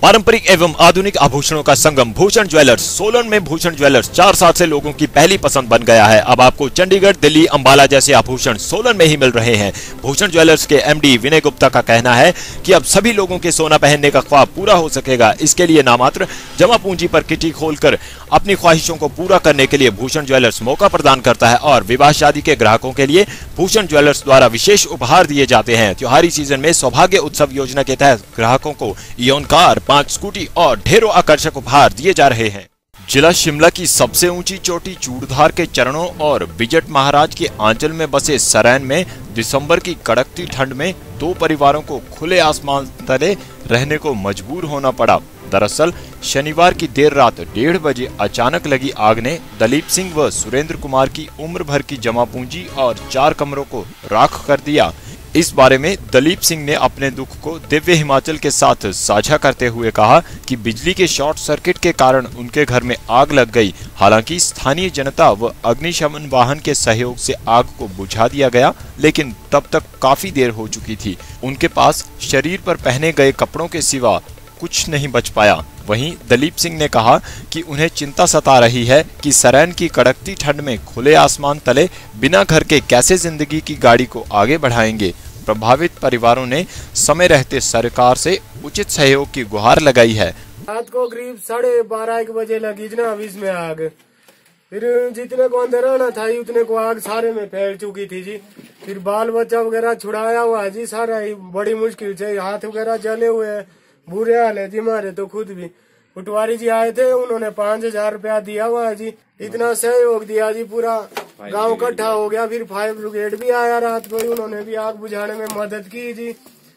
पारंपरिक एवं आधुनिक आभूषणों का संगम भूषण ज्वेलर्स। सोलन में भूषण ज्वेलर्स 4 साल से लोगों की पहली पसंद बन गया है। अब आपको चंडीगढ़, दिल्ली, अंबाला जैसे आभूषण सोलन में ही मिल रहे हैं। भूषण ज्वेलर्स के एमडी विनय गुप्ता का कहना है कि अब सभी लोगों के सोना पहनने का ख्वाब पूरा हो सकेगा। इसके लिए नामात्र जमा पूंजी पर किटी खोलकर अपनी ख्वाहिशों को पूरा करने के लिए भूषण ज्वेलर्स मौका प्रदान करता है और विवाह शादी के ग्राहकों के लिए भूषण ज्वेलर्स द्वारा विशेष उपहार दिए जाते हैं। त्योहारी सीजन में सौभाग्य उत्सव योजना के तहत ग्राहकों को इओन कार, 5 स्कूटी और ढेरों आकर्षक उपहार दिए जा रहे हैं। जिला शिमला की सबसे ऊंची चोटी चूड़धार के चरणों और बिजट महाराज के आंचल में बसे सरैन में दिसंबर की कड़कती ठंड में 2 परिवारों को खुले आसमान तले रहने को मजबूर होना पड़ा। दरअसल शनिवार की देर रात 1:30 बजे अचानक लगी आग ने दलीप सिंह व सुरेंद्र कुमार की उम्र भर की जमा पूंजी और 4 कमरों को राख कर दिया। इस बारे में दलीप सिंह ने अपने दुख को दिव्य हिमाचल के साथ साझा करते हुए कहा कि बिजली के शॉर्ट सर्किट के कारण उनके घर में आग लग गई। हालांकि स्थानीय जनता व अग्निशमन वाहन के सहयोग से आग को बुझा दिया गया, लेकिन तब तक काफी देर हो चुकी थी। उनके पास शरीर पर पहने गए कपड़ों के सिवा कुछ नहीं बच पाया। वहीं दलीप सिंह ने कहा कि उन्हें चिंता सता रही है कि सरैन की कड़कती ठंड में खुले आसमान तले बिना घर के कैसे जिंदगी की गाड़ी को आगे बढ़ाएंगे। प्रभावित परिवारों ने समय रहते सरकार से उचित सहयोग की गुहार लगाई है। रात को करीब 12:30 बजे लगी ना अब इसमें आग। फिर जितने को अंदर आना था उतने को आग सारे में फैल चुकी थी जी। फिर बाल बच्चा वगैरह छुड़ाया हुआ जी सारा ही बड़ी मुश्किल से। हाथ वगैरह जले हुए हैं, बुरे हाल है जी हमारे तो खुद भी। पटवारी जी आए थे, उन्होंने 5000 रुपया दिया हुआ है जी। इतना सहयोग दिया जी, पूरा गांव इकट्ठा हो गया। फिर फायर ब्रिगेड भी आया रात को, उन्होंने भी आग बुझाने में मदद की जी।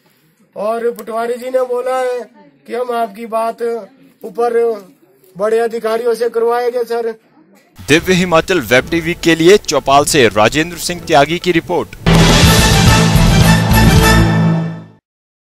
और पटवारी जी ने बोला है कि हम आपकी बात ऊपर बड़े अधिकारियों से करवाएंगे sir. Divya Himachal web TV के लिए चौपाल से राजेंद्र सिंह त्यागी की रिपोर्ट।